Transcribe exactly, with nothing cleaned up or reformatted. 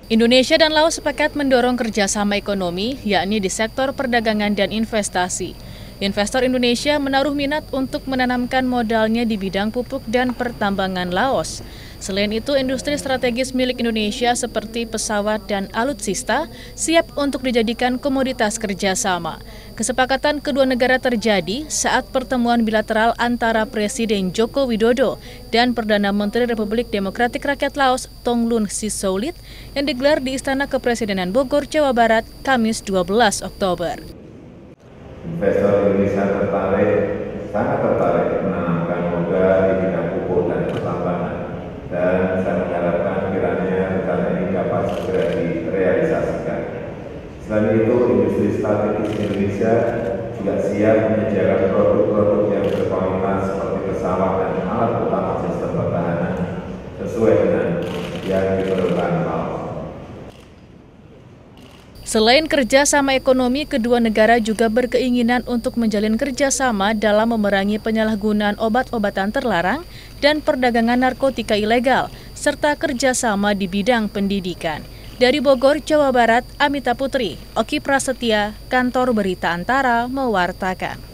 Indonesia dan Laos sepakat mendorong kerjasama ekonomi, yakni di sektor perdagangan dan investasi. Investor Indonesia menaruh minat untuk menanamkan modalnya di bidang pupuk dan pertambangan Laos. Selain itu, industri strategis milik Indonesia seperti pesawat dan alutsista siap untuk dijadikan komoditas kerjasama. Kesepakatan kedua negara terjadi saat pertemuan bilateral antara Presiden Joko Widodo dan Perdana Menteri Republik Demokratik Rakyat Laos Thongloun Sisoulith yang digelar di Istana Kepresidenan Bogor, Jawa Barat, Kamis dua belas Oktober. Investor Indonesia tertarik, sangat tertarik menanamkan modal di bidang pupuk dan pertambangan, dan saya mengharapkan kiranya rencana ini dapat segera direalisasikan. Selain itu, industri strategis Indonesia juga siap menyediakan produk-produk yang berkualitas seperti pesawat dan alat utama sistem pertahanan sesuai dengan yang diperlukan Laos. Selain kerjasama ekonomi, kedua negara juga berkeinginan untuk menjalin kerjasama dalam memerangi penyalahgunaan obat-obatan terlarang dan perdagangan narkotika ilegal, serta kerjasama di bidang pendidikan. Dari Bogor, Jawa Barat, Amita Putri, Oki Prasetya, Kantor Berita Antara, mewartakan.